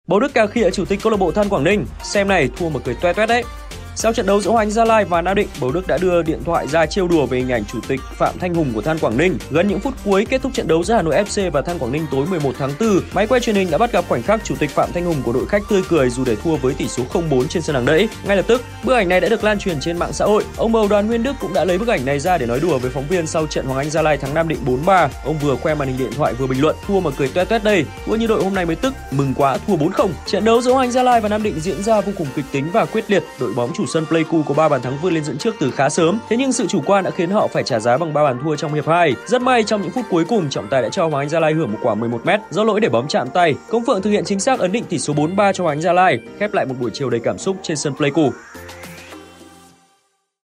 Bầu Đức Cà Khịa, chủ tịch câu lạc bộ Than Quảng Ninh, xem này thua mà cười toe toét đấy. Sau trận đấu giữa Hoàng Anh Gia Lai và Nam Định, Bầu Đức đã đưa điện thoại ra trêu đùa về hình ảnh chủ tịch Phạm Thanh Hùng của Than Quảng Ninh. Gần những phút cuối kết thúc trận đấu giữa Hà Nội FC và Than Quảng Ninh tối 11 tháng 4, máy quay truyền hình đã bắt gặp khoảnh khắc chủ tịch Phạm Thanh Hùng của đội khách tươi cười dù để thua với tỷ số 0-4 trên sân hàng đẫy. Ngay lập tức, bức ảnh này đã được lan truyền trên mạng xã hội. Ông bầu Đoàn Nguyên Đức cũng đã lấy bức ảnh này ra để nói đùa với phóng viên sau trận Hoàng Anh Gia Lai thắng Nam Định 4-3. Ông vừa khoe màn hình điện thoại vừa bình luận: "Thua mà cười toe toét đây, thua như đội hôm nay mới tức, mừng quá, thua 4-0." Trận đấu giữa Hoàng Anh Gia Lai và Nam Định diễn ra vô cùng kịch tính và quyết liệt. Đội bóng chủ sân Pleiku có 3 bàn thắng vươn lên dẫn trước từ khá sớm. Thế nhưng sự chủ quan đã khiến họ phải trả giá bằng 3 bàn thua trong hiệp 2. Rất may trong những phút cuối cùng, trọng tài đã cho Hoàng Anh Gia Lai hưởng một quả 11m do lỗi để bóng chạm tay. Công Phượng thực hiện chính xác ấn định tỷ số 4-3 cho Hoàng Anh Gia Lai, khép lại một buổi chiều đầy cảm xúc trên sân Pleiku.